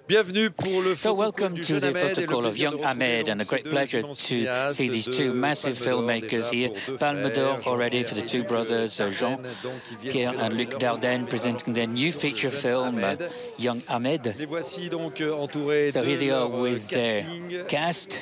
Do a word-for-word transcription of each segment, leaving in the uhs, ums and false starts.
Bienvenue pour le So welcome du to jeune the Ahmed photocall of Young Ahmed, and a great pleasure to see these two massive filmmakers here. Palme d'Or already for the two brothers, uh, Jean-Pierre and Luc Dardenne, presenting their new feature film, uh, Young Ahmed. Les voici donc entourés So de here they are leur with their casting. cast.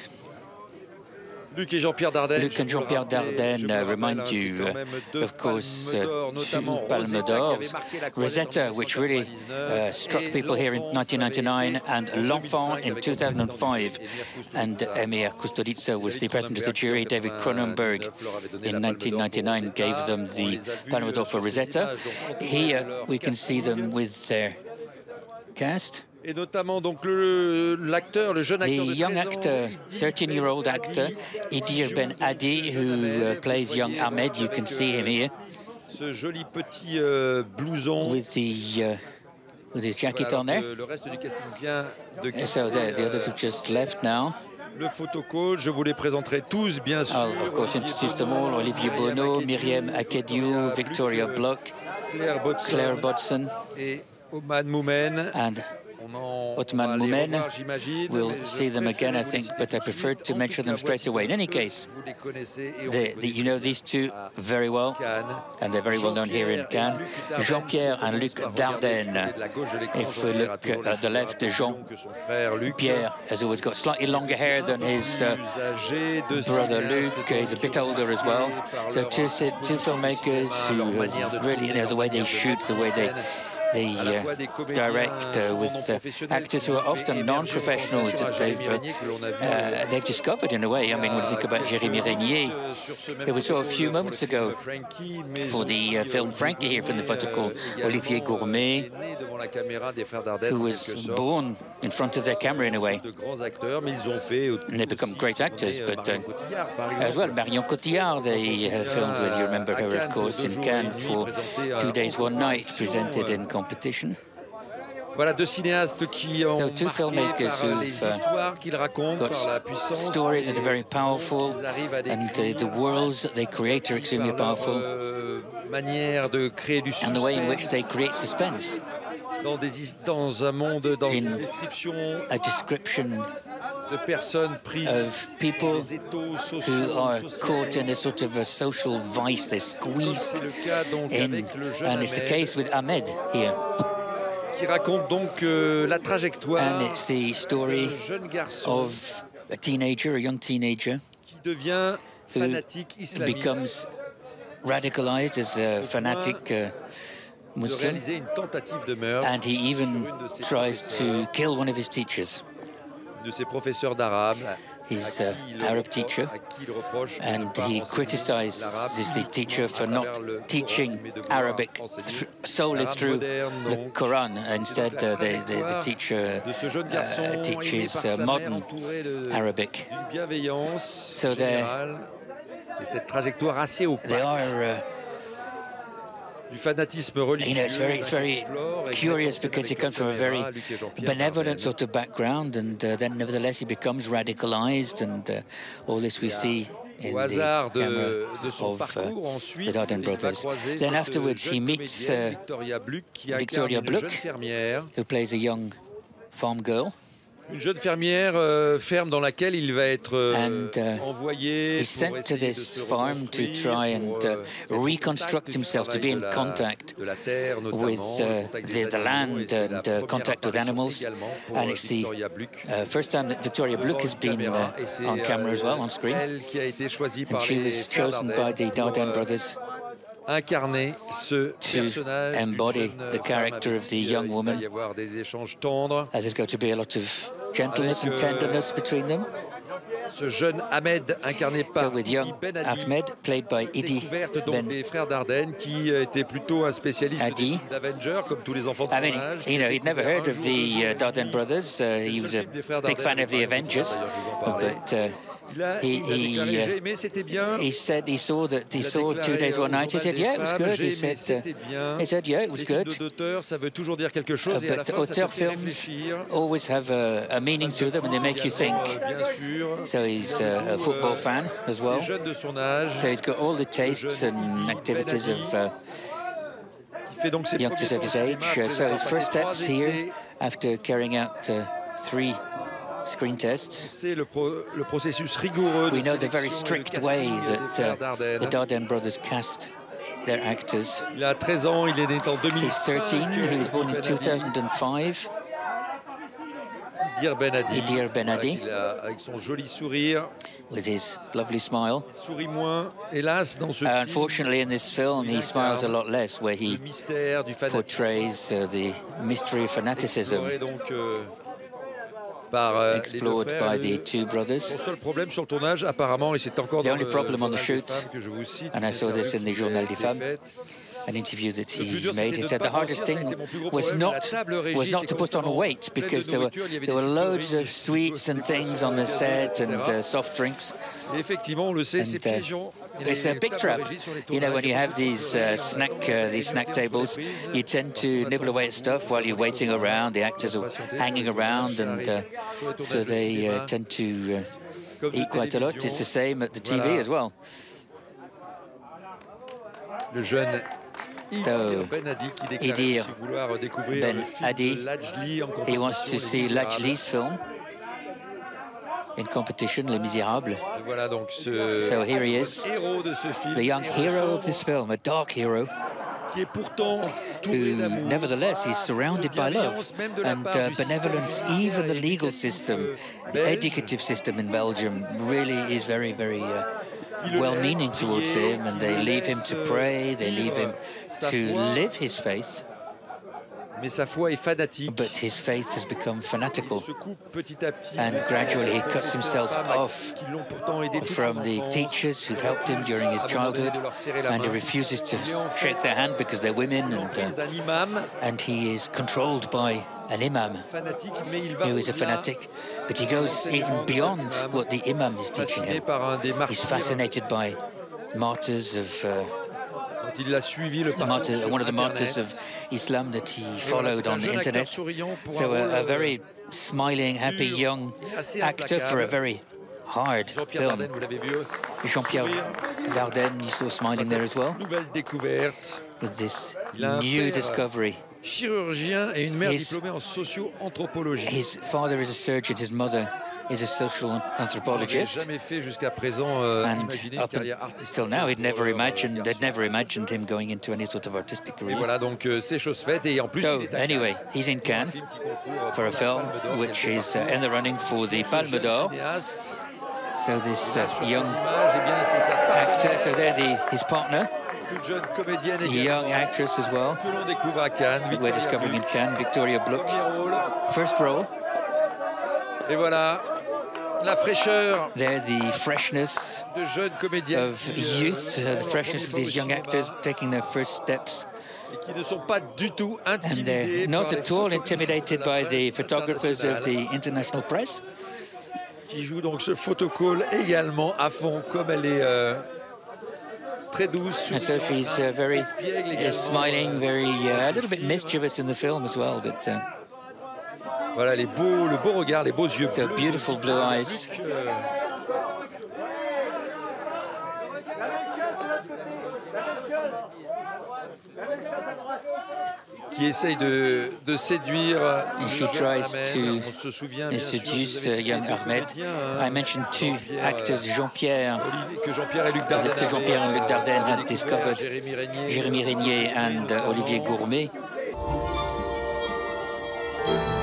Luc et Jean-Pierre Dardenne. Luc and Jean-Pierre Dardenne uh, remind you, uh, of course, uh, two Palme d'Or, Rosetta, which really uh, struck people here in nineteen ninety-nine, and L'Enfant in two thousand five. And Emir Kusturica was the president of the jury. David Cronenberg in nineteen ninety-nine gave them the Palme d'Or for Rosetta. Here we can see them with their cast. Et notamment donc l'acteur, le, le jeune acteur the de young actor, thirteen-year-old actor, Idir Ben Adi, who uh, plays young Ahmed. You can see him here. Ce joli petit euh, blouson. With the uh, with his jacket voilà, on there. Le reste du casting vient de quitter, So the, the others have just left now. Le photocall, je vous les présenterai tous, bien sûr. I'll of course introduce them all. Olivier Bono, Myriam Akediou, Victoria Bloch, Claire Bodson, Claire Bodson, et Oman Moumen. and Otman Moumen. We'll see them again, I think, but I preferred to mention them straight away. In any case, the, the, you know these two very well, and they're very well known here in Cannes. Jean-Pierre and Luc Dardenne. If we look at the left, Jean-Pierre has always got slightly longer hair than his uh, brother Luc. He's a bit older as well. So two, two filmmakers who really, you know, the way they shoot, the way they They uh, direct uh, with uh, actors who are often non-professionals that they've, uh, uh, they've discovered in a way. I mean, when you think about Jérémy Régnier, it was so a few moments ago for the uh, film Frankie here from the photocall, Olivier Gourmet, who was born in front of their camera in a way. And they become great actors, but uh, as well, Marion Cotillard, they uh, filmed with, you remember her, of course, in Cannes for Two Days, One Night, presented in competition. Voilà deux cinéastes qui ont so marqué par les histoires qu'ils racontent, par la puissance. Stories that are very powerful, and uh, the worlds that they create are extremely powerful. Manière de créer du suspense. And the way in which they create suspense. Dans, des, dans un monde, dans in une description. A description de personnes prises of people who are caught in a sort of a social vice. They're squeezed in, and it's the case with Ahmed here. Qui raconte donc euh, la trajectoire and it's the story jeune garçon of a teenager, a young teenager, qui devient fanatique islamiste, becomes radicalized as a fanatic uh, Muslim, une tentative de meurtre, and he even tries to kill one of his teachers. De ses professeurs d'arabe, his uh, Arab teacher, and he criticizes the teacher for not teaching Arabic th solely through the Quran. Instead, uh, the, the, the teacher uh, teaches uh, modern Arabic. So they are uh, du fanatisme religieux. You know, it's very, it's very curious because he comes from a very benevolent sort of background, and uh, then nevertheless he becomes radicalized, and uh, all this we see in the camera of uh, the Dardenne brothers. Then afterwards he meets uh, Victoria Bloch, who plays a young farm girl. Une jeune fermière euh, ferme dans laquelle il va être euh, and, uh, envoyé he's sent to this farm to try and uh, reconstruct himself, to be in contact with uh, the, the land and uh, contact with animals. And it's the uh, first time that Victoria Bloch has been uh, on camera as well, on screen. And she was chosen by the Dardenne brothers incarner ce personnage, to embody the character of the young woman. Uh, there's going to be a lot of gentleness and tenderness between them. Ce jeune Ahmed incarné par so with young Ben Adi, Ahmed, played by Idi Ben des frères Dardenne, qui était plutôt un spécialiste d'Avengers, comme tous les enfants de I mean, you know, he'd never heard of the uh, Dardenne brothers. Uh, he was a big fan of the Avengers, but uh, He, he, uh, he said he saw that he saw Two Days, One Night. He said, yeah, it was good. He said, uh, he said, yeah, it was good. Uh, but auteur films always have a, a meaning to them, and they make you think. So he's uh, a football fan as well. So he's got all the tastes and activities of. Uh, youngsters of his age. Uh, so his first steps here, after carrying out uh, three screen tests. We know the very strict way that uh, the Dardenne brothers cast their actors. He's thirteen, he was born in two thousand five. Idir Ben Adi, Idir Ben Adi, avec son joli sourire, with his lovely smile. Sourit moins, hélas, dans ce uh, film. Unfortunately, in this film, he smiles a lot less, where he portrays uh, the mystery of fanaticism. Donc, euh, par, euh, explored frères, by le, the two brothers. Son seul problème sur le tournage, apparemment, et c'est encore the dans only le problem on the Journal shoot, des Femmes que je vous cite, and I saw this in the Journal des Femmes, an interview that he made. He said the hardest thing was not was not to put on weight, because there were there were loads of sweets and things on the set, and uh, soft drinks. And, uh, it's a big trap. You know, when you have these uh, snack uh, these snack tables, you tend to nibble away at stuff while you're waiting around. The actors are hanging around, and uh, so they uh, tend to uh, eat quite a lot. It's the same at the T V as well. Le jeune So, Ben Adi qui déclare Idir vouloir découvrir Ben le film Adi, de Lajli en he wants to compétition, see Les Misérables. Lajli's film in competition, Les Misérables. Voilà donc ce So here he is, héros de ce film, the young hero of this film, a dark hero, qui est pourtant who, nevertheless, is surrounded by love and uh, benevolence. Even the legal system, the educative system in Belgium really is very, very uh, well-meaning towards him, and they leave him to pray, they leave him to live his faith. Mais sa foi est fanatique. But his faith has become fanatical, Se coupe petit à petit, and gradually he cuts himself off qui l'ont pourtant aidé toute from son the enfance, teachers who've helped him during his childhood, de leur serrer la and he main. refuses to shake their hand because they're women, and, Prise uh, d'un imam and he is controlled by an imam fanatique, mais il va who is a au-delà, fanatic, but he goes even beyond what the imam is teaching fasciné him. par un des He's martyrs. fascinated by martyrs of uh, Quand il a suivi le the parcours martyr, sur one of the Internet. martyrs of Islam that he Et voilà, followed c'est un on the jeune acteur internet. souriant pour So un a, a rôle, very smiling, happy dur, young assez actor for a implacable. very hard Jean-Pierre film. Dardenne, vous l'avez vu. Jean-Pierre Sourire. Dardenne, you saw smiling there as well, Nouvelle découverte. with this Il a un new père discovery. chirurgien et une mère His- diplômée en socio-anthropologie. His father is a surgeon, his mother is a social Il n'avait anthropologist, jamais fait jusqu'à présent euh, and imaginer une up carrière artistique. until now he'd never pour, euh, imagined, they'd garçon. never imagined him going into any sort of artistic Et career. voilà, donc euh, c'est chose faite. Et en plus, So il est à anyway, Cannes he's in pour un Cannes film qui concourt for a la film Palme d'Or which quelque is part. uh, in the running for the Ce Palme jeune d'Or. cinéaste, So this là, uh, sur ces young images, eh bien, c'est sa actor, partenaire, so they're the, his partner, toute jeune comédienne the également, young actress as well, que l'on découvre à Cannes, we're Victoria discovering in Buck, Cannes, Victoria Bluck. premier rôle. First role, Et voilà, la fraîcheur they're the freshness de jeunes comédiennes of qui, euh, youth, uh, the font freshness leur of premier these pas young au actors cinéma taking their first steps, et qui ne sont pas du tout and intimidés they're par not les at all photographes intimidated de la by the presse photographers of internationale, the international press. qui joue donc ce photocall également à fond, comme elle est euh, très douce, And so souriante, she's uh, very espiègle is également, smiling, euh, very uh, a little bit film. mischievous in the film as well, but uh, Voilà, les beaux, le beau regard, les beaux yeux So bleus. beautiful blue eyes. Plus que, euh, qui essaye de, de séduire And she le jeune tries Ahmed. to On se souvient bien sûr, seduce vous avez uh, cité young deux Ahmed. comédiens, hein, I mentioned two Jean-Pierre, actors, Jean-Pierre, Olivier- que Jean-Pierre et Luc Dardenne that Jean-Pierre and Luc avaient, Dardenne avaient had découvert, discovered, Jérémy Régnier, Jérémy Régnier and uh, notamment. Olivier Gourmet.